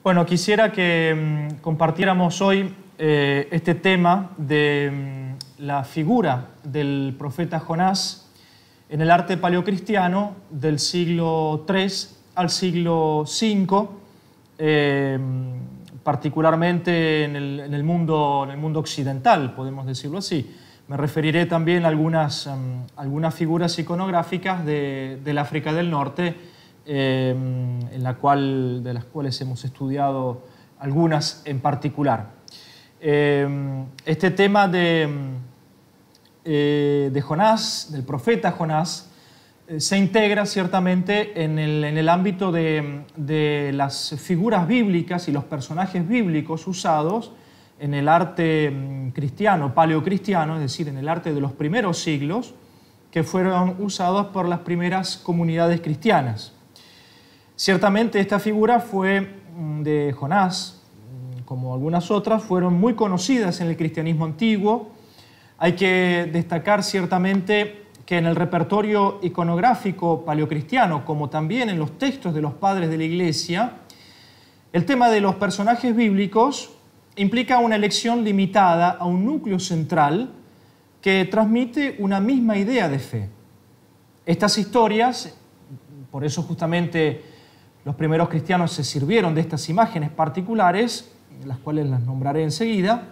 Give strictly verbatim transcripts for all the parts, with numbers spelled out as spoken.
Bueno, quisiera que mm, compartiéramos hoy eh, este tema de mm, la figura del profeta Jonás en el arte paleocristiano del siglo tres al siglo cinco, eh, particularmente en el, en, el mundo, en el mundo occidental, podemos decirlo así. Me referiré también a algunas, um, algunas figuras iconográficas de, del África del Norte, eh, en la cual, de las cuales hemos estudiado algunas en particular. Eh, este tema de, eh, de Jonás, del profeta Jonás, eh, se integra ciertamente en el, en el ámbito de, de las figuras bíblicas y los personajes bíblicos usados en el arte cristiano, paleocristiano, es decir, en el arte de los primeros siglos, que fueron usados por las primeras comunidades cristianas. Ciertamente esta figura fue de Jonás, como algunas otras, fueron muy conocidas en el cristianismo antiguo. Hay que destacar ciertamente que en el repertorio iconográfico paleocristiano, como también en los textos de los padres de la Iglesia, el tema de los personajes bíblicos implica una elección limitada a un núcleo central que transmite una misma idea de fe. Estas historias, por eso justamente los primeros cristianos se sirvieron de estas imágenes particulares, las cuales las nombraré enseguida,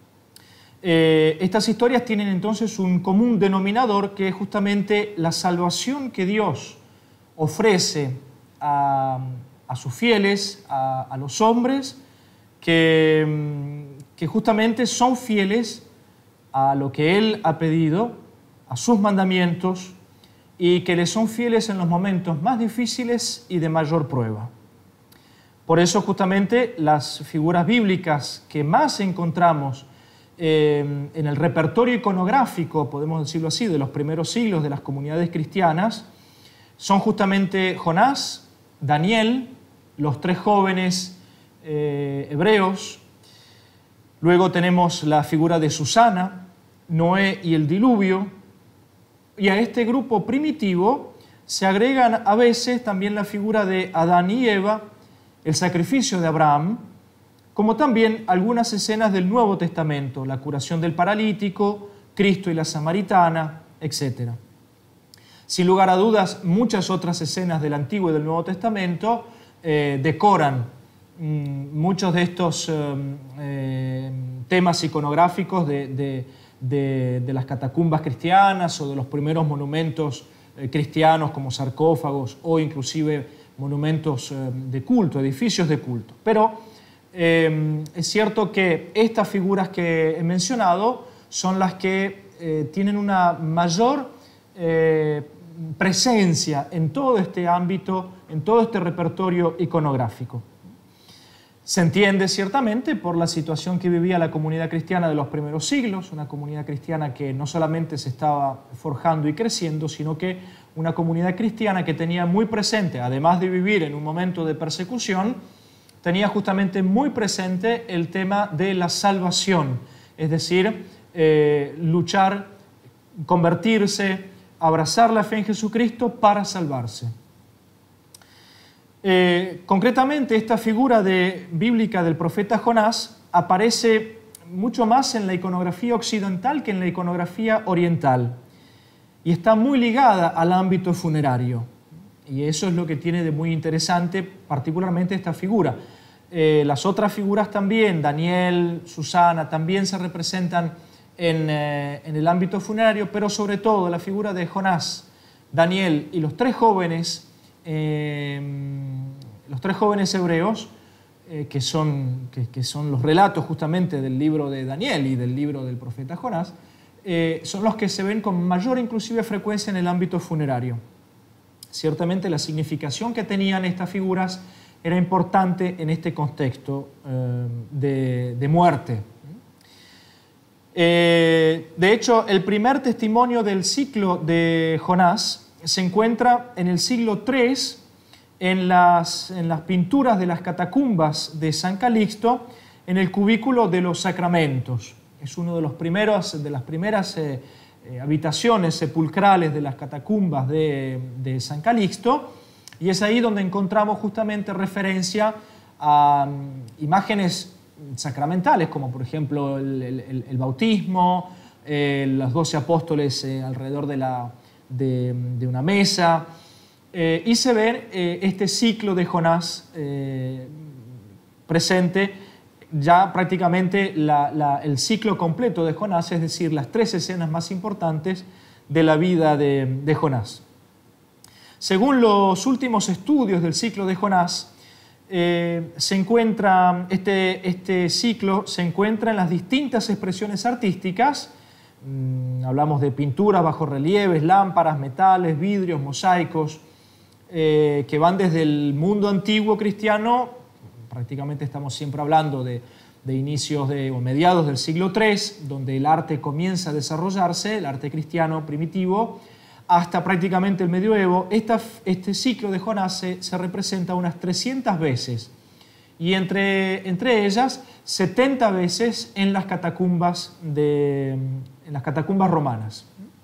eh, estas historias tienen entonces un común denominador que es justamente la salvación que Dios ofrece a, a sus fieles, a, a los hombres, Que, que justamente son fieles a lo que Él ha pedido, a sus mandamientos, y que le son fieles en los momentos más difíciles y de mayor prueba. Por eso justamente las figuras bíblicas que más encontramos eh, en el repertorio iconográfico, podemos decirlo así, de los primeros siglos de las comunidades cristianas, son justamente Jonás, Daniel, los tres jóvenes Eh, hebreos. Luego tenemos la figura de Susana, Noé y el diluvio, y a este grupo primitivo se agregan a veces también la figura de Adán y Eva, el sacrificio de Abraham, como también algunas escenas del Nuevo Testamento, la curación del paralítico, Cristo y la samaritana, etcétera. Sin lugar a dudas, muchas otras escenas del Antiguo y del Nuevo Testamento eh, decoran muchos de estos eh, eh, temas iconográficos de, de, de, de las catacumbas cristianas o de los primeros monumentos eh, cristianos como sarcófagos o inclusive monumentos eh, de culto, edificios de culto. Pero eh, es cierto que estas figuras que he mencionado son las que eh, tienen una mayor eh, presencia en todo este ámbito, en todo este repertorio iconográfico. Se entiende ciertamente por la situación que vivía la comunidad cristiana de los primeros siglos, una comunidad cristiana que no solamente se estaba forjando y creciendo, sino que una comunidad cristiana que tenía muy presente, además de vivir en un momento de persecución, tenía justamente muy presente el tema de la salvación, es decir, eh, luchar, convertirse, abrazar la fe en Jesucristo para salvarse. Eh, concretamente, esta figura de, bíblica del profeta Jonás aparece mucho más en la iconografía occidental que en la iconografía oriental y está muy ligada al ámbito funerario. Y eso es lo que tiene de muy interesante particularmente esta figura. Eh, las otras figuras también, Daniel, Susana, también se representan en, eh, en el ámbito funerario, pero sobre todo la figura de Jonás, Daniel y los tres jóvenes Eh, los tres jóvenes hebreos, eh, que, son, que, que son los relatos justamente del libro de Daniel y del libro del profeta Jonás, eh, son los que se ven con mayor inclusive frecuencia en el ámbito funerario. Ciertamente la significación que tenían estas figuras era importante en este contexto eh, de, de muerte. Eh, de hecho, el primer testimonio del ciclo de Jonás se encuentra en el siglo tres en las, en las pinturas de las catacumbas de San Calixto en el cubículo de los sacramentos. Es uno de, los primeros, de las primeras eh, eh, habitaciones sepulcrales de las catacumbas de, de San Calixto, y es ahí donde encontramos justamente referencia a imágenes sacramentales, como por ejemplo el, el, el bautismo, eh, los doce apóstoles eh, alrededor de, la, de, de una mesa, eh, y se ve eh, este ciclo de Jonás eh, presente, ya prácticamente la, la, el ciclo completo de Jonás, es decir, las tres escenas más importantes de la vida de, de Jonás. Según los últimos estudios del ciclo de Jonás, eh, se encuentra, este, este ciclo se encuentra en las distintas expresiones artísticas. Mm, hablamos de pinturas, bajorrelieves, lámparas, metales, vidrios, mosaicos, eh, que van desde el mundo antiguo cristiano, prácticamente estamos siempre hablando de, de inicios de, o mediados del siglo tercero, donde el arte comienza a desarrollarse, el arte cristiano primitivo, hasta prácticamente el medioevo. Esta, este ciclo de Jonás se, se representa unas trescientas veces, y entre, entre ellas setenta veces en las catacumbas, de, en las catacumbas romanas.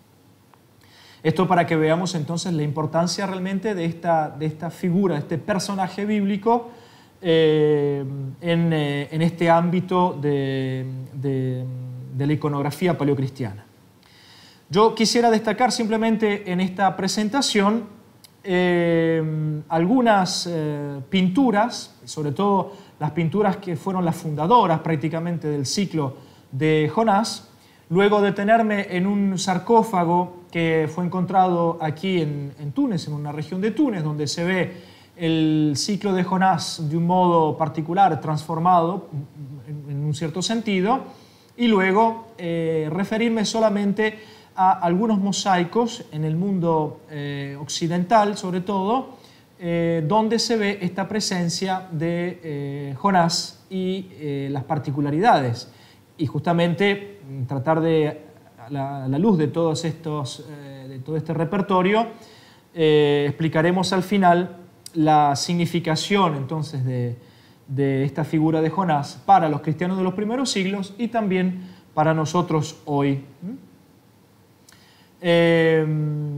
Esto para que veamos entonces la importancia realmente de esta, de esta figura, de este personaje bíblico eh, en, eh, en este ámbito de, de, de la iconografía paleocristiana. Yo quisiera destacar simplemente en esta presentación eh, algunas eh, pinturas, sobre todo las pinturas que fueron las fundadoras prácticamente del ciclo de Jonás, luego de detenerme en un sarcófago que fue encontrado aquí en, en Túnez, en una región de Túnez, donde se ve el ciclo de Jonás de un modo particular, transformado en, en un cierto sentido, y luego eh, referirme solamente a algunos mosaicos en el mundo eh, occidental, sobre todo, eh, donde se ve esta presencia de eh, Jonás y eh, las particularidades. Y justamente tratar de, a la, a la luz de, todos estos, eh, de todo este repertorio, eh, explicaremos al final la significación entonces de, de esta figura de Jonás para los cristianos de los primeros siglos y también para nosotros hoy. Eh,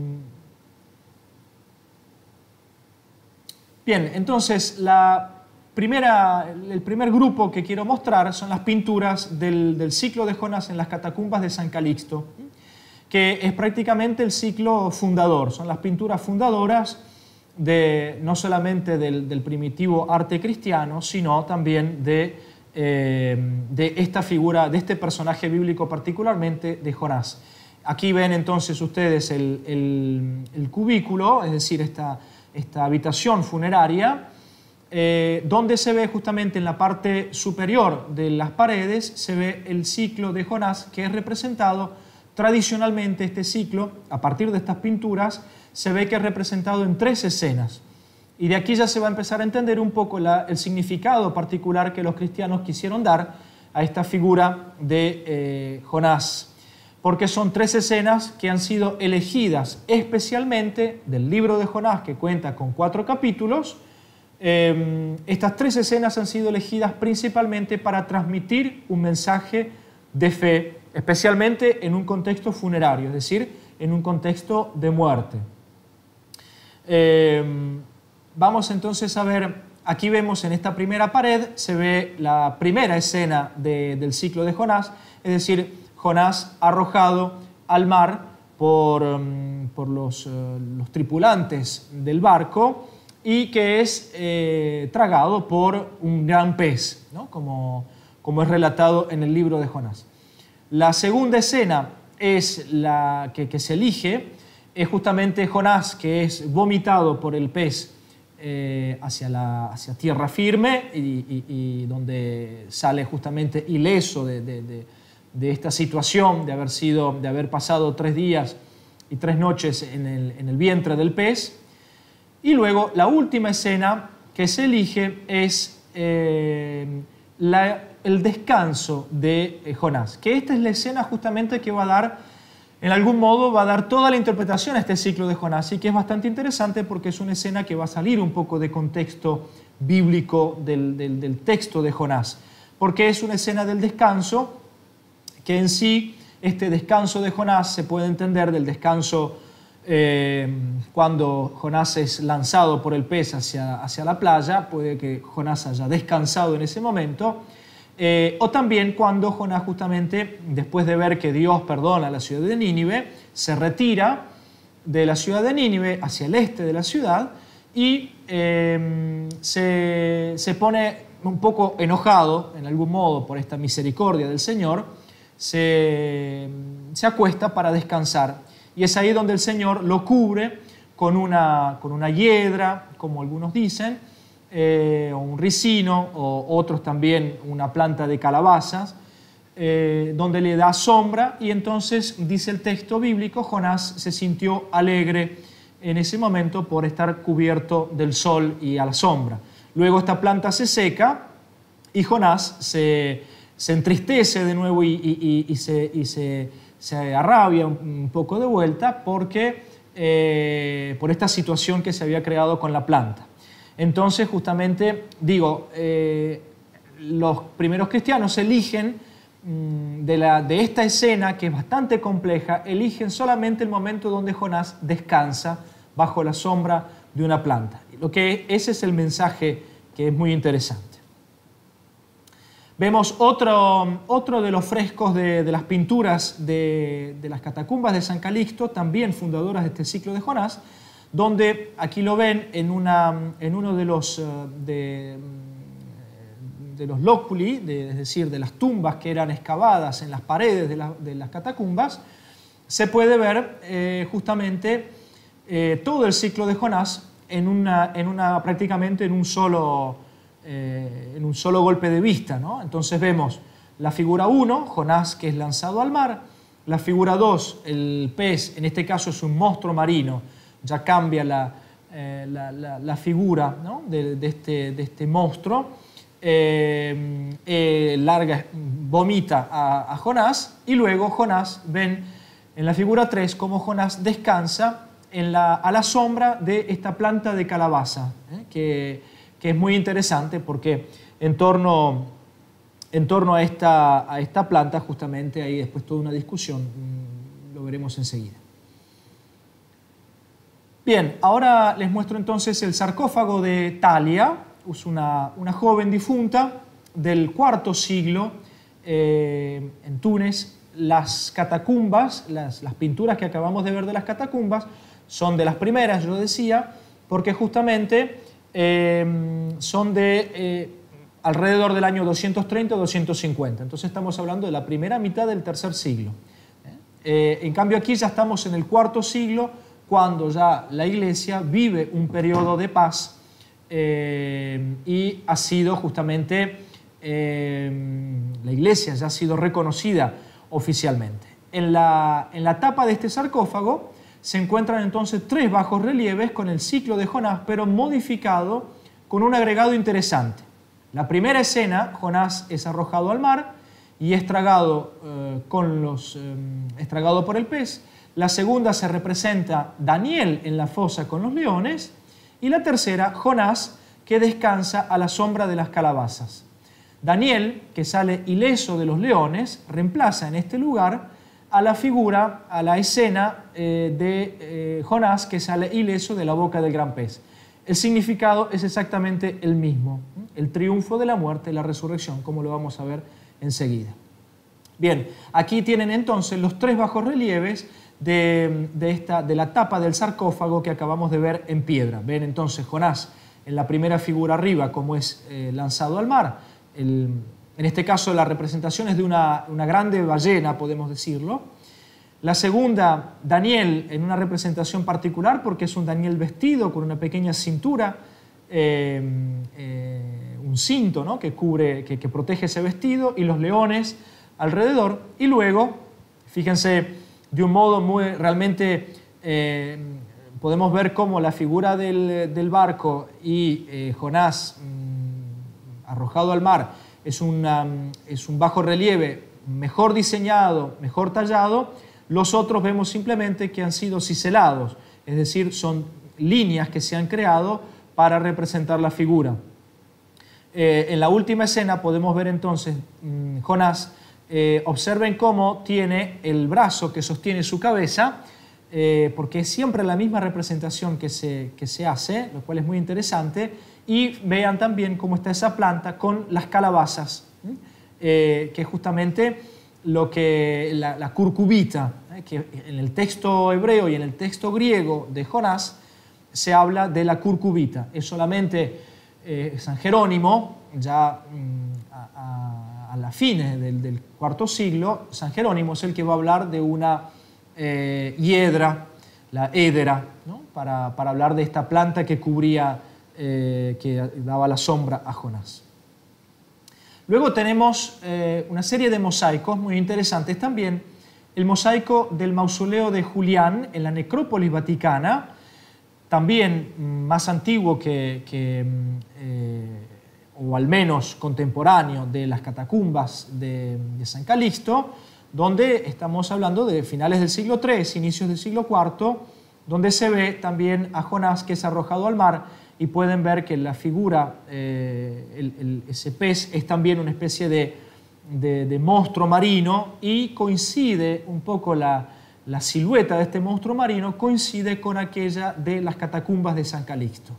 bien, entonces la primera, el primer grupo que quiero mostrar son las pinturas del, del ciclo de Jonás en las catacumbas de San Calixto, que es prácticamente el ciclo fundador. Son las pinturas fundadoras de, no solamente del, del primitivo arte cristiano, sino también de, eh, de esta figura, de este personaje bíblico particularmente de Jonás. Aquí ven entonces ustedes el, el, el cubículo, es decir, esta, esta habitación funeraria, eh, donde se ve justamente en la parte superior de las paredes, se ve el ciclo de Jonás, que es representado tradicionalmente. Este ciclo, a partir de estas pinturas, se ve que es representado en tres escenas. Y de aquí ya se va a empezar a entender un poco la, el significado particular que los cristianos quisieron dar a esta figura de eh, Jonás. Porque son tres escenas que han sido elegidas especialmente del libro de Jonás, que cuenta con cuatro capítulos. Eh, estas tres escenas han sido elegidas principalmente para transmitir un mensaje de fe, especialmente en un contexto funerario, es decir, en un contexto de muerte. Eh, vamos entonces a ver, aquí vemos en esta primera pared, se ve la primera escena de, del ciclo de Jonás, es decir, Jonás arrojado al mar por, um, por los, uh, los tripulantes del barco y que es eh, tragado por un gran pez, ¿no? como, como es relatado en el libro de Jonás. La segunda escena es la que, que se elige, es justamente Jonás, que es vomitado por el pez eh, hacia, la, hacia tierra firme y, y, y donde sale justamente ileso de, de, de de esta situación de haber, sido, de haber pasado tres días y tres noches en el, en el vientre del pez. Y luego la última escena que se elige es eh, la, el descanso de Jonás, que esta es la escena justamente que va a dar, en algún modo, va a dar toda la interpretación a este ciclo de Jonás, y que es bastante interesante porque es una escena que va a salir un poco de contexto bíblico del, del, del texto de Jonás, porque es una escena del descanso, que en sí, este descanso de Jonás se puede entender del descanso eh, cuando Jonás es lanzado por el pez hacia, hacia la playa, puede que Jonás haya descansado en ese momento, eh, o también cuando Jonás justamente, después de ver que Dios perdona a la ciudad de Nínive, se retira de la ciudad de Nínive hacia el este de la ciudad y eh, se, se pone un poco enojado, en algún modo, por esta misericordia del Señor, se, se acuesta para descansar. Y es ahí donde el Señor lo cubre con una, con una hiedra, como algunos dicen, eh, o un ricino, o otros también una planta de calabazas, eh, donde le da sombra, y entonces, dice el texto bíblico, Jonás se sintió alegre en ese momento por estar cubierto del sol y a la sombra. Luego esta planta se seca y Jonás se, se entristece de nuevo y, y, y, y, se, y se, se arrabia un poco de vuelta porque, eh, por esta situación que se había creado con la planta. Entonces, justamente, digo, eh, los primeros cristianos eligen mmm, de, la, de esta escena, que es bastante compleja, eligen solamente el momento donde Jonás descansa bajo la sombra de una planta. Lo que ese es el mensaje que es muy interesante. Vemos otro, otro de los frescos de, de las pinturas de, de las catacumbas de San Calixto, también fundadoras de este ciclo de Jonás, donde aquí lo ven en, una, en uno de los, de, de los lóculi, de, es decir, de las tumbas que eran excavadas en las paredes de, la, de las catacumbas, se puede ver eh, justamente eh, todo el ciclo de Jonás en una, en una, prácticamente en un solo, eh, en un solo golpe de vista, ¿no? Entonces vemos la figura uno, Jonás, que es lanzado al mar; la figura dos, el pez, en este caso es un monstruo marino, ya cambia la, eh, la, la, la figura, ¿no?, de, de, este, de este monstruo, eh, eh, larga, vomita a, a Jonás, y luego Jonás, ven en la figura tres cómo Jonás descansa En la, a la sombra de esta planta de calabaza, ¿eh? que, que es muy interesante porque en torno, en torno a, esta, a esta planta justamente hay después toda una discusión, lo veremos enseguida. Bien, ahora les muestro entonces el sarcófago de Talia, es una, una joven difunta del cuarto siglo eh, en Túnez. Las catacumbas, las, las pinturas que acabamos de ver de las catacumbas, son de las primeras, yo decía, porque justamente eh, son de eh, alrededor del año doscientos treinta o doscientos cincuenta. Entonces estamos hablando de la primera mitad del tercer siglo. Eh, en cambio aquí ya estamos en el cuarto siglo, cuando ya la Iglesia vive un periodo de paz eh, y ha sido justamente, eh, la Iglesia ya ha sido reconocida oficialmente. En la, en la tapa de este sarcófago se encuentran entonces tres bajos relieves con el ciclo de Jonás, pero modificado con un agregado interesante. La primera escena, Jonás es arrojado al mar y es tragado, eh, con los, eh, es tragado por el pez. La segunda se representa Daniel en la fosa con los leones. Y la tercera, Jonás, que descansa a la sombra de las calabazas. Daniel, que sale ileso de los leones, reemplaza en este lugar a la figura, a la escena eh, de eh, Jonás, que sale ileso de la boca del gran pez. El significado es exactamente el mismo, el triunfo de la muerte y la resurrección, como lo vamos a ver enseguida. Bien, aquí tienen entonces los tres bajorrelieves de, de, esta, de la tapa del sarcófago que acabamos de ver en piedra. Ven entonces Jonás en la primera figura arriba, como es eh, lanzado al mar. El, En este caso la representación es de una, una grande ballena, podemos decirlo. La segunda, Daniel, en una representación particular porque es un Daniel vestido con una pequeña cintura, eh, eh, un cinto, ¿no?, que, cubre, que, que protege ese vestido, y los leones alrededor. Y luego, fíjense, de un modo muy realmente, eh, podemos ver cómo la figura del, del barco y eh, Jonás mmm, arrojado al mar Es, una, es un bajo relieve mejor diseñado, mejor tallado. Los otros vemos simplemente que han sido ciselados, es decir, son líneas que se han creado para representar la figura. Eh, en la última escena podemos ver entonces mmm, Jonás, eh, observen cómo tiene el brazo que sostiene su cabeza, eh, porque es siempre la misma representación que se, que se hace, lo cual es muy interesante. Y vean también cómo está esa planta con las calabazas, eh, que es justamente lo que, la, la curcubita, eh, que en el texto hebreo y en el texto griego de Jonás se habla de la curcubita. Es solamente eh, San Jerónimo, ya mm, a, a, a la fines del, del cuarto siglo, San Jerónimo es el que va a hablar de una eh, hiedra, la édera, ¿no? para, para hablar de esta planta que cubría, eh, que daba la sombra a Jonás. Luego tenemos eh, una serie de mosaicos muy interesantes también. El mosaico del mausoleo de Julián en la necrópolis vaticana, también más antiguo que, que eh, o al menos contemporáneo de las catacumbas de, de San Calixto, donde estamos hablando de finales del siglo tercero, inicios del siglo cuarto, donde se ve también a Jonás que es arrojado al mar, y pueden ver que la figura, eh, el, el, ese pez es también una especie de, de, de monstruo marino, y coincide un poco la, la silueta de este monstruo marino, coincide con aquella de las catacumbas de San Calixto.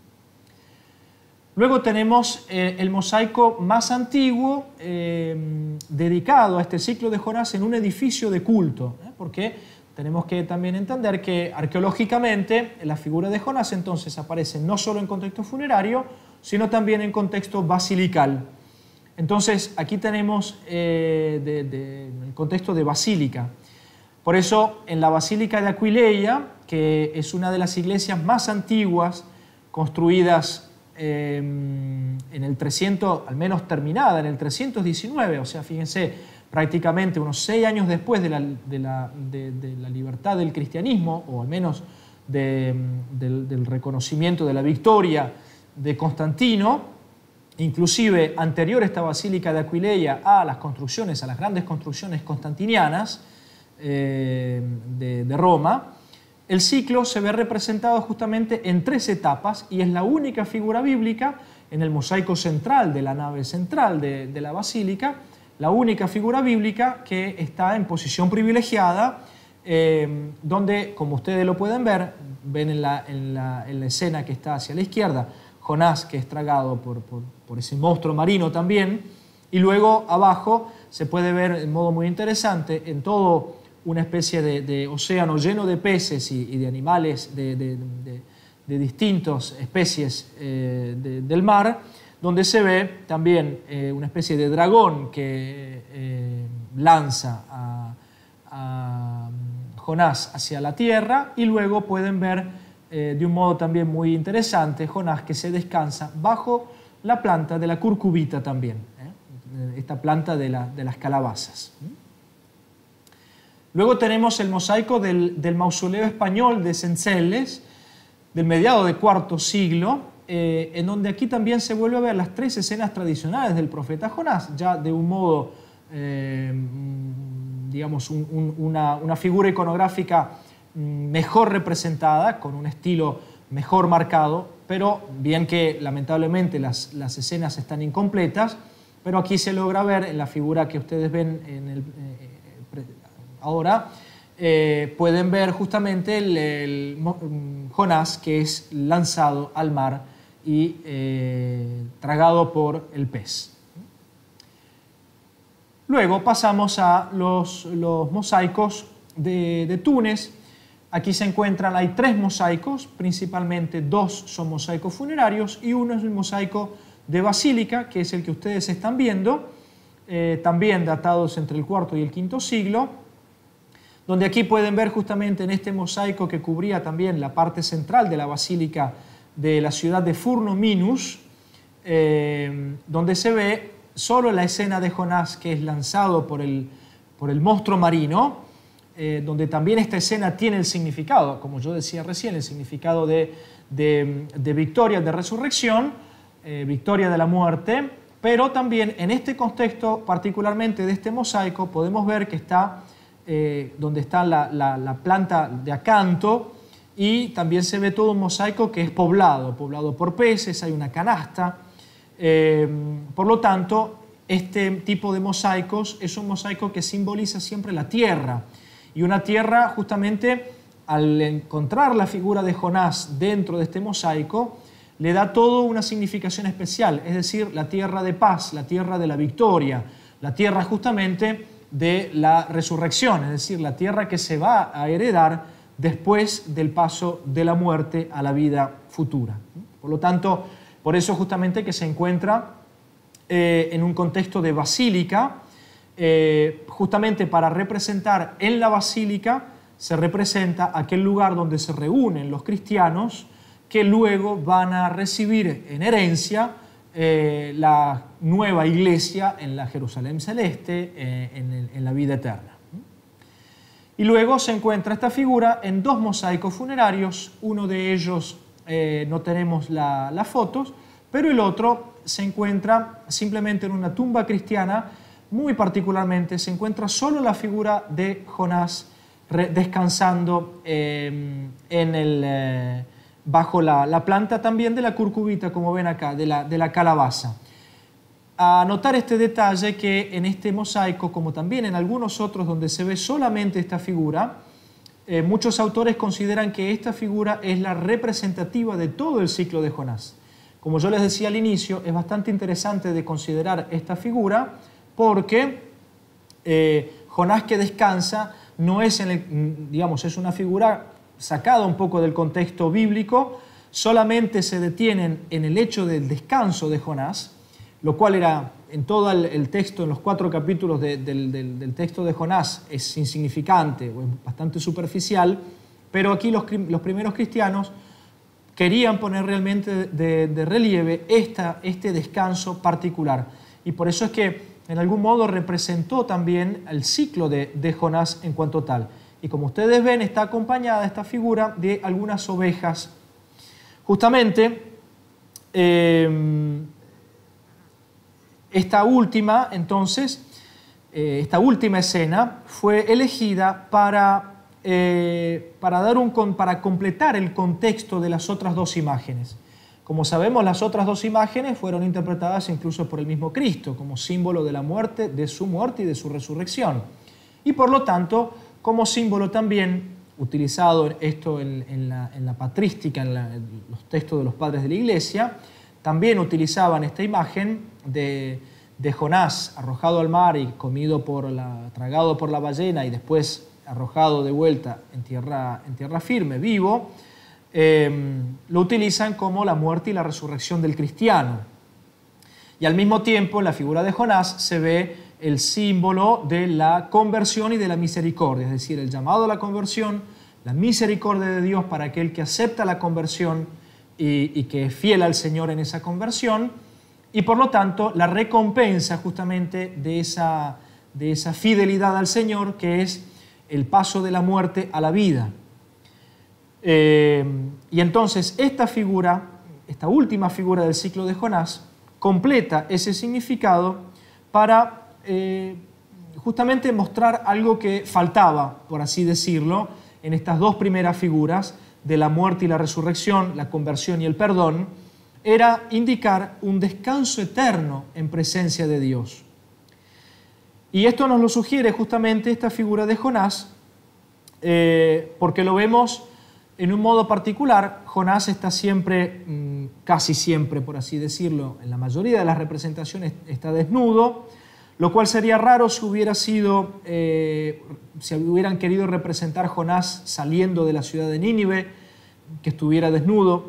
Luego tenemos eh, el mosaico más antiguo eh, dedicado a este ciclo de Jonás en un edificio de culto, ¿eh? porque tenemos que también entender que arqueológicamente la figura de Jonás entonces aparece no solo en contexto funerario, sino también en contexto basilical. Entonces aquí tenemos eh, de, de, el contexto de basílica. Por eso en la Basílica de Aquileia, que es una de las iglesias más antiguas construidas eh, en el trescientos, al menos terminada en el trescientos diecinueve, o sea, fíjense, prácticamente unos seis años después de la, de, la, de, de la libertad del cristianismo, o al menos de, del, del reconocimiento de la victoria de Constantino, inclusive anterior a esta Basílica de Aquileia a las construcciones, a las grandes construcciones constantinianas eh, de, de Roma, el ciclo se ve representado justamente en tres etapas y es la única figura bíblica en el mosaico central de la nave central de, de la basílica, la única figura bíblica que está en posición privilegiada, eh, donde, como ustedes lo pueden ver, ven en la, en, la, en la escena que está hacia la izquierda, Jonás, que es tragado por, por, por ese monstruo marino también, y luego abajo se puede ver de modo muy interesante en todo una especie de, de océano lleno de peces y, y de animales de, de, de, de distintas especies eh, de, del mar, donde se ve también eh, una especie de dragón que eh, lanza a, a Jonás hacia la tierra, y luego pueden ver eh, de un modo también muy interesante Jonás que se descansa bajo la planta de la curcubita también, ¿eh? esta planta de, la, de las calabazas. Luego tenemos el mosaico del, del mausoleo español de Cencelles, del mediado del cuarto siglo, Eh, en donde aquí también se vuelve a ver las tres escenas tradicionales del profeta Jonás, ya de un modo, eh, digamos, un, un, una, una figura iconográfica mejor representada, con un estilo mejor marcado, pero bien que lamentablemente las, las escenas están incompletas, pero aquí se logra ver en la figura que ustedes ven en el, eh, ahora, eh, pueden ver justamente el, el Jonás que es lanzado al mar y eh, tragado por el pez. Luego pasamos a los, los mosaicos de, de Túnez. Aquí se encuentran, hay tres mosaicos, principalmente dos son mosaicos funerarios y uno es el mosaico de basílica, que es el que ustedes están viendo, eh, también datados entre el cuarto y el quinto siglo, donde aquí pueden ver justamente en este mosaico que cubría también la parte central de la basílica de la ciudad de Furno Minus, eh, donde se ve solo la escena de Jonás que es lanzado por el, por el monstruo marino, eh, donde también esta escena tiene el significado, como yo decía recién, el significado de, de, de victoria, de resurrección, eh, victoria de la muerte, pero también en este contexto, particularmente de este mosaico, podemos ver que está eh, donde está la, la, la planta de acanto, y también se ve todo un mosaico que es poblado, poblado por peces, hay una canasta. Eh, por lo tanto, este tipo de mosaicos es un mosaico que simboliza siempre la tierra, y una tierra justamente al encontrar la figura de Jonás dentro de este mosaico, le da todo una significación especial, es decir, la tierra de paz, la tierra de la victoria, la tierra justamente de la resurrección, es decir, la tierra que se va a heredar después del paso de la muerte a la vida futura. Por lo tanto, por eso justamente que se encuentra eh, en un contexto de basílica, eh, justamente para representar en la basílica, se representa aquel lugar donde se reúnen los cristianos que luego van a recibir en herencia eh, la nueva iglesia en la Jerusalén celeste, eh, en, en la vida eterna. Y luego se encuentra esta figura en dos mosaicos funerarios, uno de ellos eh, no tenemos la, las fotos, pero el otro se encuentra simplemente en una tumba cristiana, muy particularmente se encuentra solo la figura de Jonás descansando eh, en el, eh, bajo la, la planta también de la curcubita, como ven acá, de la, de la calabaza. A notar este detalle que en este mosaico, como también en algunos otros donde se ve solamente esta figura, eh, muchos autores consideran que esta figura es la representativa de todo el ciclo de Jonás. Como yo les decía al inicio, es bastante interesante de considerar esta figura porque eh, Jonás que descansa no es, en el, digamos, es una figura sacada un poco del contexto bíblico, solamente se detienen en el hecho del descanso de Jonás, lo cual era en todo el, el texto, en los cuatro capítulos de, del, del, del texto de Jonás, es insignificante o es bastante superficial, pero aquí los, los primeros cristianos querían poner realmente de, de relieve esta, este descanso particular. Y por eso es que en algún modo representó también el ciclo de, de Jonás en cuanto tal. Y como ustedes ven, está acompañada esta figura de algunas ovejas. Justamente, eh, esta última, entonces, eh, esta última escena fue elegida para, eh, para, dar un, para completar el contexto de las otras dos imágenes. Como sabemos, las otras dos imágenes fueron interpretadas incluso por el mismo Cristo, como símbolo de la muerte, de su muerte y de su resurrección. Y por lo tanto, como símbolo también, utilizado esto en, en, la, en la patrística, en, la, en los textos de los padres de la Iglesia, también utilizaban esta imagen de, de Jonás arrojado al mar y comido por la, tragado por la ballena y después arrojado de vuelta en tierra, en tierra firme, vivo. Eh, lo utilizan como la muerte y la resurrección del cristiano. Y al mismo tiempo, en la figura de Jonás se ve el símbolo de la conversión y de la misericordia, es decir, el llamado a la conversión, la misericordia de Dios para aquel que acepta la conversión y, y que es fiel al Señor en esa conversión, y por lo tanto la recompensa justamente de esa, de esa fidelidad al Señor, que es el paso de la muerte a la vida. Eh, y entonces esta figura, esta última figura del ciclo de Jonás, completa ese significado para eh, justamente mostrar algo que faltaba, por así decirlo, en estas dos primeras figuras de la muerte y la resurrección, la conversión y el perdón, era indicar un descanso eterno en presencia de Dios. Y esto nos lo sugiere justamente esta figura de Jonás, eh, porque lo vemos en un modo particular. Jonás está siempre, casi siempre, por así decirlo, en la mayoría de las representaciones está desnudo, lo cual sería raro si hubiera sido, eh, si hubieran querido representar Jonás saliendo de la ciudad de Nínive, que estuviera desnudo.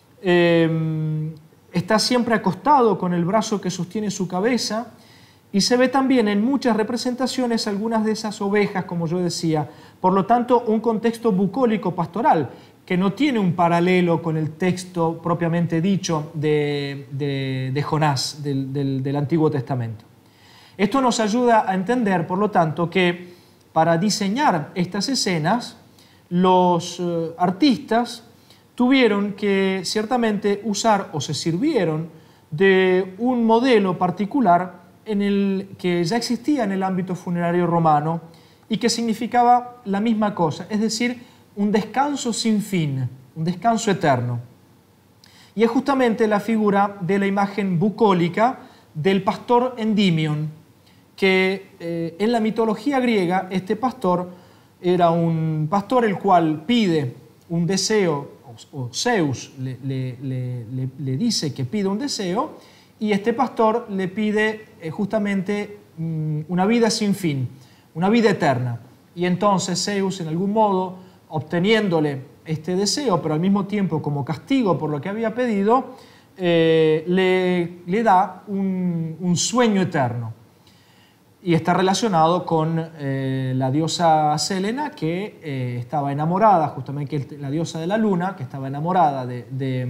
Eh, está siempre acostado con el brazo que sostiene su cabeza, y se ve también en muchas representaciones algunas de esas ovejas, como yo decía. Por lo tanto, un contexto bucólico pastoral que no tiene un paralelo con el texto propiamente dicho de, de, de Jonás, del, del, del Antiguo Testamento. Esto nos ayuda a entender, por lo tanto, que para diseñar estas escenas, los eh, artistas tuvieron que ciertamente usar o se sirvieron de un modelo particular en el que ya existía en el ámbito funerario romano y que significaba la misma cosa, es decir, un descanso sin fin, un descanso eterno. Y es justamente la figura de la imagen bucólica del pastor Endimion, que eh, en la mitología griega este pastor era un pastor el cual pide un deseo, o Zeus le, le, le, le dice que pide un deseo, y este pastor le pide eh, justamente mm, una vida sin fin, una vida eterna. Y entonces Zeus, en algún modo, obteniéndole este deseo, pero al mismo tiempo como castigo por lo que había pedido, eh, le, le da un, un sueño eterno. Y está relacionado con eh, la diosa Selena, que eh, estaba enamorada, justamente la diosa de la luna, que estaba enamorada de, de,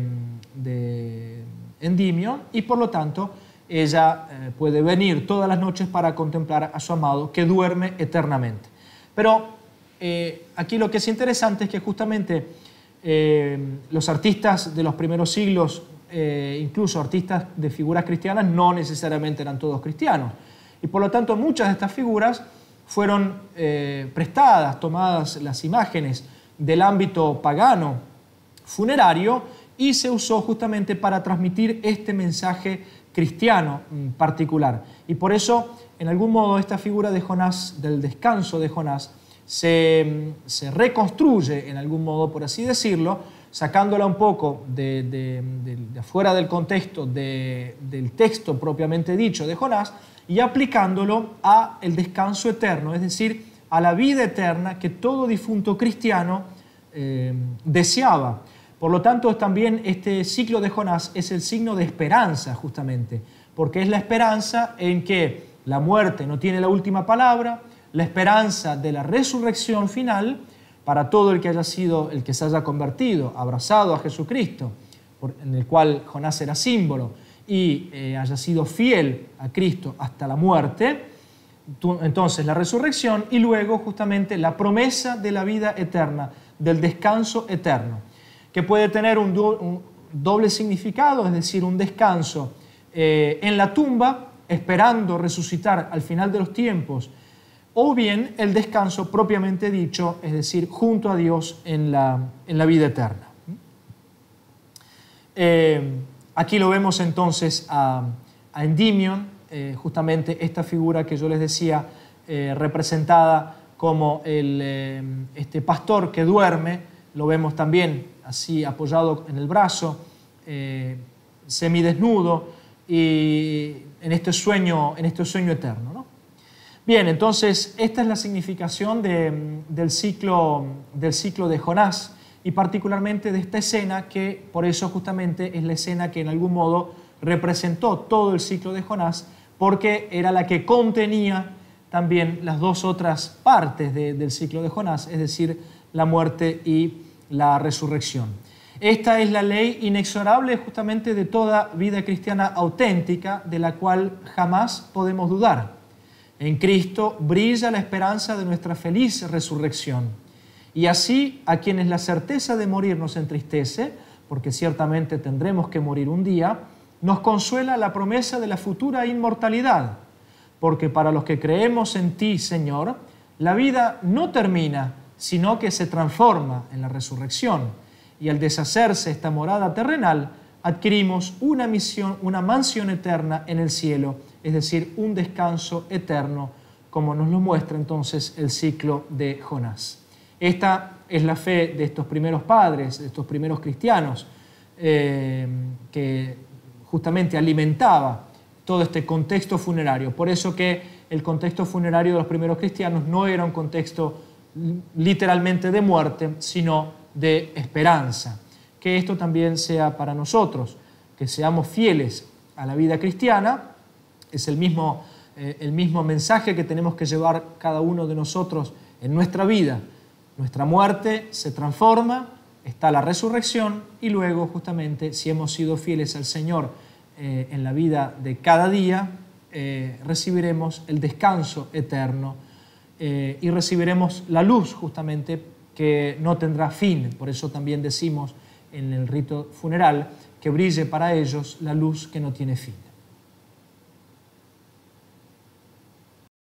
de Endymion, y por lo tanto ella eh, puede venir todas las noches para contemplar a su amado, que duerme eternamente. Pero eh, aquí lo que es interesante es que justamente eh, los artistas de los primeros siglos, eh, incluso artistas de figuras cristianas, no necesariamente eran todos cristianos. Y por lo tanto muchas de estas figuras fueron eh, prestadas, tomadas las imágenes del ámbito pagano funerario, y se usó justamente para transmitir este mensaje cristiano en particular. Y por eso, en algún modo, esta figura de Jonás, del descanso de Jonás, se, se reconstruye, en algún modo, por así decirlo, sacándola un poco de, de, de, de afuera del contexto de, del texto propiamente dicho de Jonás, y aplicándolo a el descanso eterno, es decir, a la vida eterna que todo difunto cristiano eh, deseaba. Por lo tanto, también este ciclo de Jonás es el signo de esperanza, justamente, porque es la esperanza en que la muerte no tiene la última palabra, la esperanza de la resurrección final para todo el que haya sido, el que se haya convertido, abrazado a Jesucristo, por, en el cual Jonás era símbolo, y eh, haya sido fiel a Cristo hasta la muerte. Entonces la resurrección, y luego justamente la promesa de la vida eterna, del descanso eterno, que puede tener un, do, un doble significado, es decir, un descanso eh, en la tumba, esperando resucitar al final de los tiempos, o bien el descanso propiamente dicho, es decir, junto a Dios en la, en la vida eterna. Eh, Aquí lo vemos entonces a, a Endymion, eh, justamente esta figura que yo les decía, eh, representada como el, eh, este pastor que duerme, lo vemos también así apoyado en el brazo, eh, semidesnudo, y en este sueño, en este sueño eterno, ¿no? Bien, entonces esta es la significación de, del, ciclo, del ciclo de Jonás, y particularmente de esta escena, que por eso justamente es la escena que en algún modo representó todo el ciclo de Jonás, porque era la que contenía también las dos otras partes de, del ciclo de Jonás, es decir, la muerte y la resurrección. Esta es la ley inexorable justamente de toda vida cristiana auténtica, de la cual jamás podemos dudar. En Cristo brilla la esperanza de nuestra feliz resurrección. Y así, a quienes la certeza de morir nos entristece, porque ciertamente tendremos que morir un día, nos consuela la promesa de la futura inmortalidad, porque para los que creemos en ti, Señor, la vida no termina, sino que se transforma en la resurrección, y al deshacerse esta morada terrenal, adquirimos una misión, una mansión eterna en el cielo, es decir, un descanso eterno, como nos lo muestra entonces el ciclo de Jonás. Esta es la fe de estos primeros padres, de estos primeros cristianos, eh, que justamente alimentaba todo este contexto funerario. Por eso que el contexto funerario de los primeros cristianos no era un contexto literalmente de muerte, sino de esperanza. Que esto también sea para nosotros, que seamos fieles a la vida cristiana, es el mismo, eh, el mismo mensaje que tenemos que llevar cada uno de nosotros en nuestra vida. Nuestra muerte se transforma, está la resurrección, y luego justamente si hemos sido fieles al Señor eh, en la vida de cada día, eh, recibiremos el descanso eterno eh, y recibiremos la luz justamente que no tendrá fin. Por eso también decimos en el rito funeral que brille para ellos la luz que no tiene fin.